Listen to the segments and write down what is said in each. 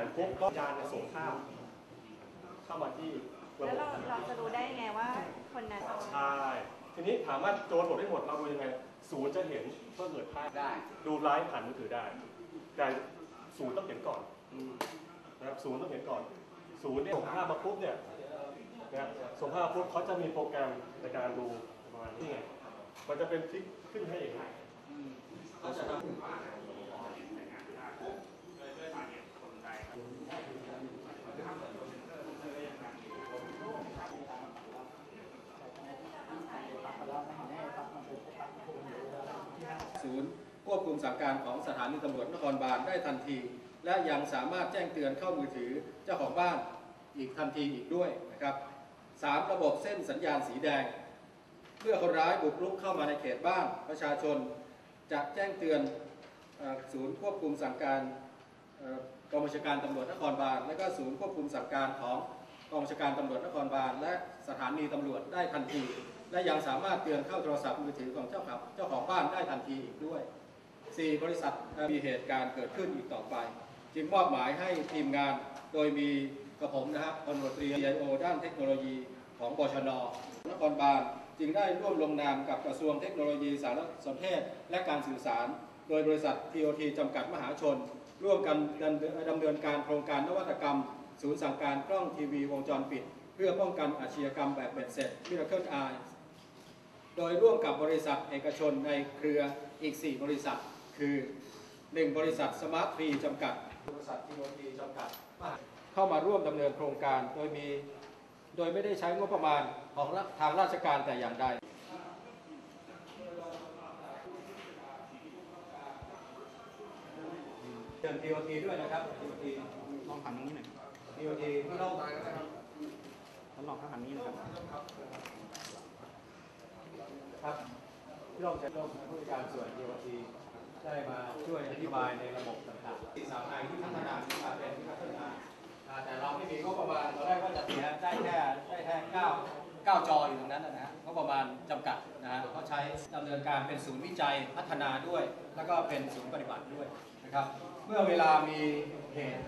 ปุ๊บก็จานส่งข้ามเข้ามาที่แล้วเราจะรู้ได้ไงว่าคนนั้นใช่ทีนี้ถามว่าโจรหมดได้หมดเราดูยังไงศูนย์จะเห็นเมื่อเกิดพลาดได้ดูไลฟ์ผ่านมือถือได้แต่ศูนย์ต้องเห็นก่อนนะครับศูนย์ต้องเห็นก่อนศูนย์เนี่ยส่งภาพมาปุ๊บเนี่ยนะส่งภาพมาปุ๊บเขาจะมีโปรแกรมในการดูประมาณนี้ไงมันจะเป็นคลิกขึ้นให้เองเขาจะทำศูนย์ควบคุมสั่งการของสถานีตำรวจนครบาลได้ทันทีและยังสามารถแจ้งเตือนเข้ามือถือเจ้าของบ้านอีกทันทีอีกด้วยนะครับ3ระบบเส้นสัญญาณสีแดงเมื่อคนร้ายบุกรุกเข้ามาในเขตบ้านประชาชนจะแจ้งเตือนศูนย์ควบคุมสั่งการกองบัญชาการตำรวจนครบาลและก็ศูนย์ควบคุมสั่งการของกองบัญชาการตำรวจนครบาลและสถานีตำรวจได้ทันทีและยังสามารถเตือนเข้าโทรศัพท์มือถือของเจ้าของบ้านได้ทันทีอีกด้วย4บริษัทมีเหตุการณ์เกิดขึ้นอีกต่อไปจึงมอบหมายให้ทีมงานโดยมีกระผมนะครับพลตรี CIO ด้านเทคโนโลยีของบชน.นครบาลจึงได้ร่วมลงนามกับกระทรวงเทคโนโลยีสารสนเทศและการสื่อสารโดยบริษัท TOT จำกัดมหาชนร่วมกันดำเนินการโครงการนวัตกรรมศูนย์สั่งการกล้องทีวีวงจรปิดเพื่อป้องกันอาชญากรรมแบบเบ็ดเสร็จ Miracle Eye โดยร่วมกับบริษัทเอกชนในเครืออีก4บริษัทคือ1บริษัทสมาร์ททรีจำกัดบริษัท TOT จำกัดเข้ามาร่วมดำเนินโครงการโดยไม่ได้ใช้งบประมาณของทางราชการแต่อย่างใดเชิญ TOT ด้วยนะครับ TOT ลองหันตรงนี้หน่อย TOT ที่เราแล้วลองหันนี้นะครับครับที่เราจะต้องผู้การส่วน TOT ได้มาช่วยอธิบายในระบบต่างๆที่สามที่พัฒนาเป็นที่พัฒนาแต่เราไม่มีงบประมาณเราได้ว่าจะได้แค่9จออยู่ตรงนั้นนะฮะงบประมาณจำกัดนะฮะเขาใช้ดำเนินการเป็นศูนย์วิจัยพัฒนาด้วยแล้วก็เป็นศูนย์ปฏิบัติด้วยนะครับเมื่อเวลามีเหตุ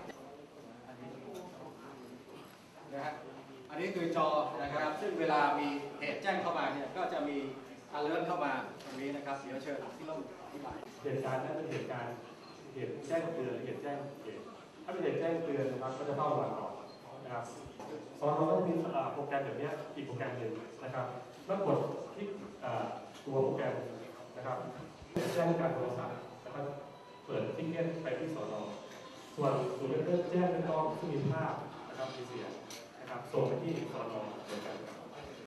นะฮะอันนี้คือจอนะครับซึ่งเวลามีเหตุแจ้งเข้ามาเนี่ยก็จะมีalert เข้ามาตรงนี้นะครับเดี๋ยวเชิญที่เราอธิบายเหตุการณ์นั้นเป็นเหตุการณ์เหตุแจ้งเตือนเหตุแจ้งเหตุถ้าเป็นเหตุแจ้งเตือนนะครับก็จะต้องระวังก่อนนะครับตอนเราต้องมีโปรแกรมแบบนี้อีกโปรแกรมหนึ่งนะครับแล้วกดที่ตัวโปรแกรมนะครับแจ้งการโทรศัพท์นะครับเปิดทิกเก็ตไปที่สน.ส่วนศูนย์แจ้งเป็นกล้องที่มีภาพนะครับมีเสียงนะครับส่งไปที่สน.เหมือนกัน